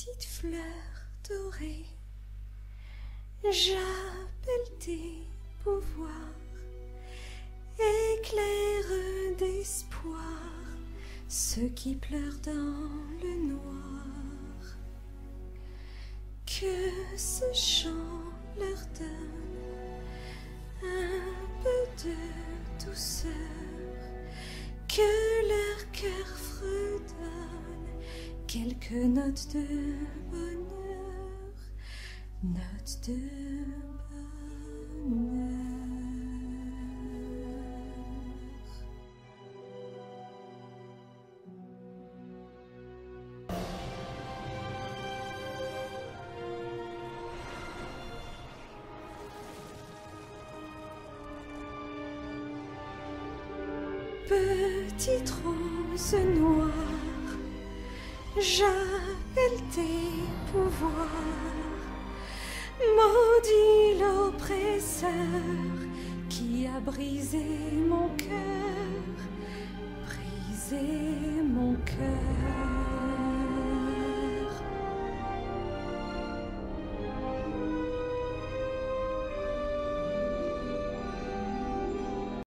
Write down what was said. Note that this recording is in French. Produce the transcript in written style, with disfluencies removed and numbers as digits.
Petite fleur dorée, j'appelle tes pouvoirs, éclaire d'espoir ceux qui pleurent dans le noir. Que ce chant leur donne un peu de douceur, que leur cœur fredonne quelques notes de bonheur, notes de bonheur. Petite rose noire, j'appelle tes pouvoirs, maudit l'oppresseur qui a brisé mon cœur.